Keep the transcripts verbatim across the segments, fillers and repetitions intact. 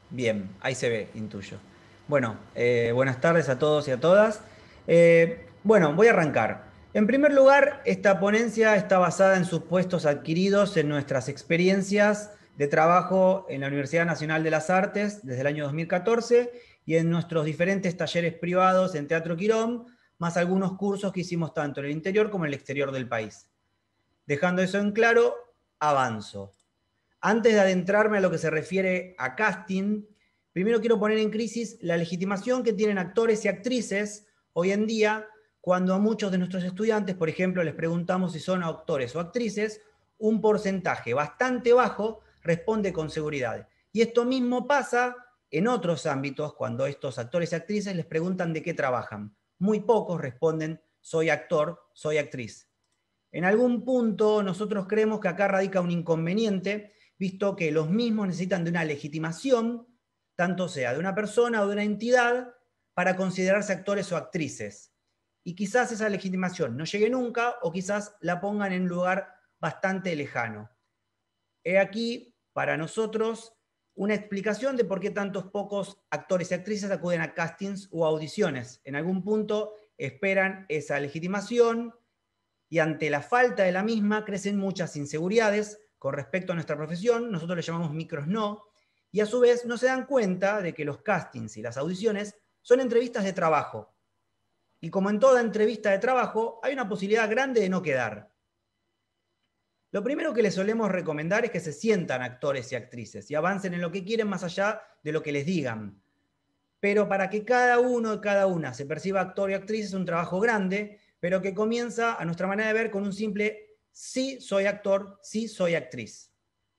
Bien, ahí se ve, intuyo. Bueno, eh, buenas tardes a todos y a todas. Eh, bueno, voy a arrancar. En primer lugar, esta ponencia está basada en supuestos adquiridos en nuestras experiencias de trabajo en la Universidad Nacional de las Artes desde el año dos mil catorce y en nuestros diferentes talleres privados en Teatro Quirón, más algunos cursos que hicimos tanto en el interior como en el exterior del país. Dejando eso en claro, avanzo. Antes de adentrarme a lo que se refiere a casting, primero quiero poner en crisis la legitimación que tienen actores y actrices hoy en día cuando a muchos de nuestros estudiantes, por ejemplo, les preguntamos si son actores o actrices, un porcentaje bastante bajo responde con seguridad. Y esto mismo pasa en otros ámbitos cuando estos actores y actrices les preguntan de qué trabajan. Muy pocos responden soy actor, soy actriz. En algún punto nosotros creemos que acá radica un inconveniente, visto que los mismos necesitan de una legitimación, tanto sea de una persona o de una entidad, para considerarse actores o actrices. Y quizás esa legitimación no llegue nunca o quizás la pongan en un lugar bastante lejano. He aquí, para nosotros, una explicación de por qué tantos pocos actores y actrices acuden a castings o audiciones. En algún punto esperan esa legitimación, y ante la falta de la misma crecen muchas inseguridades con respecto a nuestra profesión, nosotros le llamamos micros no, y a su vez no se dan cuenta de que los castings y las audiciones son entrevistas de trabajo. Y como en toda entrevista de trabajo, hay una posibilidad grande de no quedar. Lo primero que les solemos recomendar es que se sientan actores y actrices y avancen en lo que quieren más allá de lo que les digan. Pero para que cada uno y cada una se perciba actor y actriz es un trabajo grande, pero que comienza, a nuestra manera de ver, con un simple sí soy actor, sí soy actriz.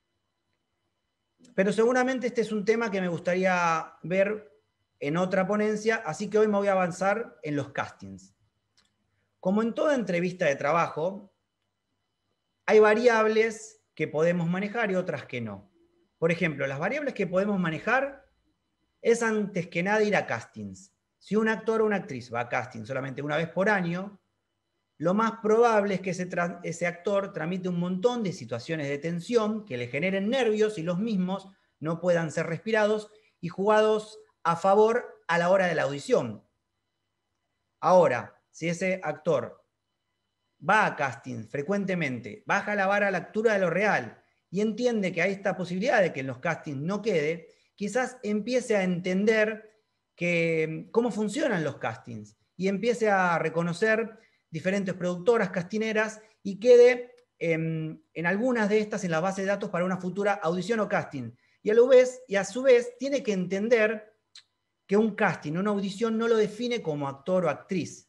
Pero seguramente este es un tema que me gustaría ver en otra ponencia, así que hoy me voy a avanzar en los castings. Como en toda entrevista de trabajo, hay variables que podemos manejar y otras que no. Por ejemplo, las variables que podemos manejar es antes que nada ir a castings. Si un actor o una actriz va a casting solamente una vez por año, lo más probable es que ese, ese actor tramite un montón de situaciones de tensión que le generen nervios y los mismos no puedan ser respirados y jugados a favor a la hora de la audición. Ahora, si ese actor va a casting frecuentemente, baja la vara a la altura de lo real y entiende que hay esta posibilidad de que en los castings no quede, quizás empiece a entender que, cómo funcionan los castings y empiece a reconocer diferentes productoras castineras y quede en, en algunas de estas en la base de datos para una futura audición o casting. Y a, lo vez, y a su vez tiene que entender que un casting, una audición no lo define como actor o actriz.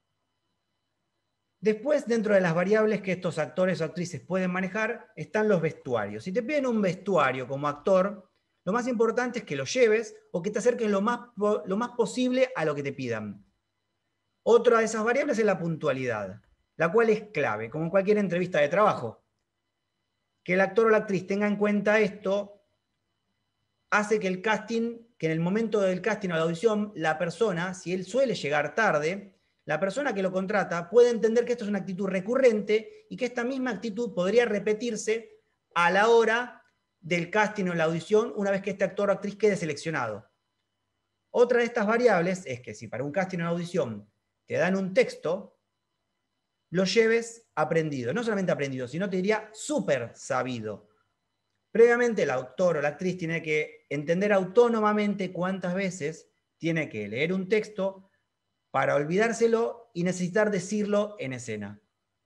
Después, dentro de las variables que estos actores o actrices pueden manejar, están los vestuarios. Si te piden un vestuario como actor, lo más importante es que lo lleves o que te acerquen lo más, lo más posible a lo que te pidan. Otra de esas variables es la puntualidad, la cual es clave, como en cualquier entrevista de trabajo. Que el actor o la actriz tenga en cuenta esto hace que el casting, que en el momento del casting o la audición, la persona, si él suele llegar tarde, la persona que lo contrata puede entender que esto es una actitud recurrente y que esta misma actitud podría repetirse a la hora del casting o la audición una vez que este actor o actriz quede seleccionado. Otra de estas variables es que si para un casting o una audición te dan un texto, lo lleves aprendido. No solamente aprendido, sino te diría súper sabido. Previamente el autor o la actriz tiene que entender autónomamente cuántas veces tiene que leer un texto para olvidárselo y necesitar decirlo en escena.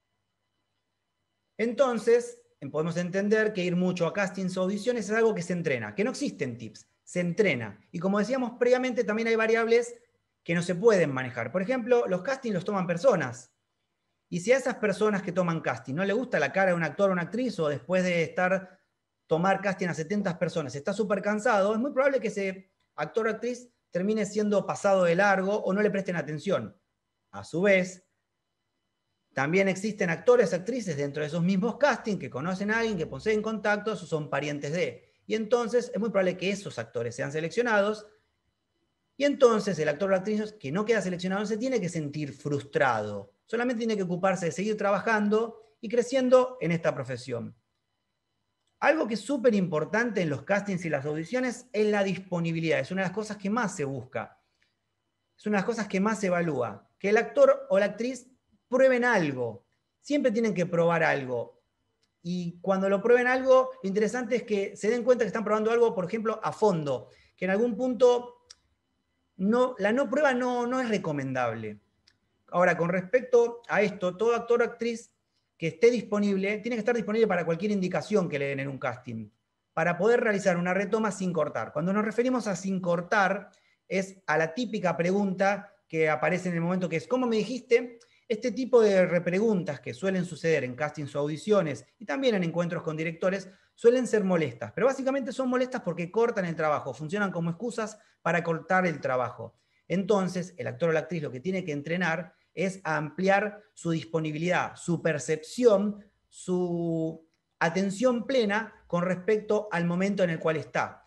Entonces, podemos entender que ir mucho a castings o audiciones es algo que se entrena, que no existen tips, se entrena. Y como decíamos previamente, también hay variables que no se pueden manejar. Por ejemplo, los castings los toman personas. Y si a esas personas que toman casting no le gusta la cara de un actor o una actriz, o después de estar tomar casting a setenta personas está súper cansado, es muy probable que ese actor o actriz termine siendo pasado de largo o no le presten atención. A su vez, también existen actores, actrices dentro de esos mismos castings que conocen a alguien, que poseen contactos o son parientes de. Y entonces es muy probable que esos actores sean seleccionados. Y entonces el actor o la actriz que no queda seleccionado se tiene que sentir frustrado. Solamente tiene que ocuparse de seguir trabajando y creciendo en esta profesión. Algo que es súper importante en los castings y las audiciones es la disponibilidad. Es una de las cosas que más se busca. Es una de las cosas que más se evalúa. Que el actor o la actriz prueben algo. Siempre tienen que probar algo. Y cuando lo prueben algo, lo interesante es que se den cuenta que están probando algo, por ejemplo, a fondo. Que en algún punto no, la no prueba no, no es recomendable. Ahora, con respecto a esto, todo actor o actriz que esté disponible, tiene que estar disponible para cualquier indicación que le den en un casting, para poder realizar una retoma sin cortar. Cuando nos referimos a sin cortar, es a la típica pregunta que aparece en el momento que es, ¿cómo me dijiste? Este tipo de repreguntas que suelen suceder en castings o audiciones y también en encuentros con directores suelen ser molestas, pero básicamente son molestas porque cortan el trabajo, funcionan como excusas para cortar el trabajo. Entonces, el actor o la actriz lo que tiene que entrenar es ampliar su disponibilidad, su percepción, su atención plena con respecto al momento en el cual está.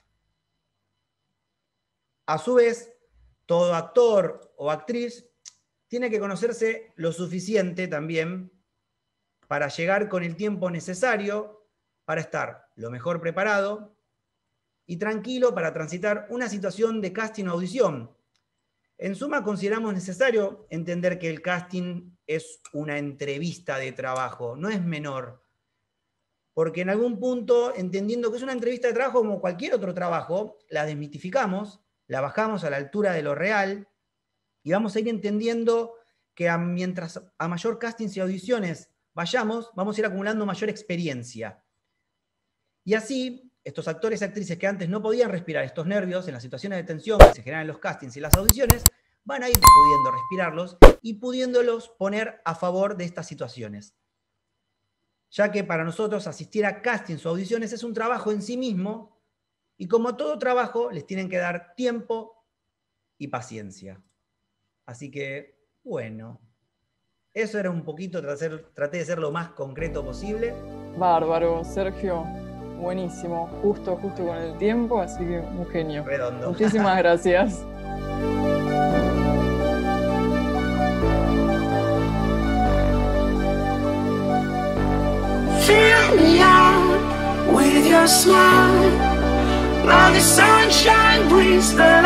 A su vez, todo actor o actriz tiene que conocerse lo suficiente también para llegar con el tiempo necesario para estar lo mejor preparado y tranquilo para transitar una situación de casting o audición. En suma, consideramos necesario entender que el casting es una entrevista de trabajo, no es menor. Porque en algún punto, entendiendo que es una entrevista de trabajo como cualquier otro trabajo, la desmitificamos, la bajamos a la altura de lo real y vamos a ir entendiendo que a, mientras a mayor castings y audiciones vayamos, vamos a ir acumulando mayor experiencia. Y así, estos actores y actrices que antes no podían respirar estos nervios en las situaciones de tensión que se generan en los castings y las audiciones, van a ir pudiendo respirarlos y pudiéndolos poner a favor de estas situaciones. Ya que para nosotros asistir a castings o audiciones es un trabajo en sí mismo y como todo trabajo les tienen que dar tiempo y paciencia. Así que, bueno, eso era un poquito, traté de ser lo más concreto posible. Bárbaro, Sergio. Buenísimo, justo, justo con el tiempo, así que un genio. Redondo. Muchísimas gracias. Fill me out with your smile. Now the sunshine brings the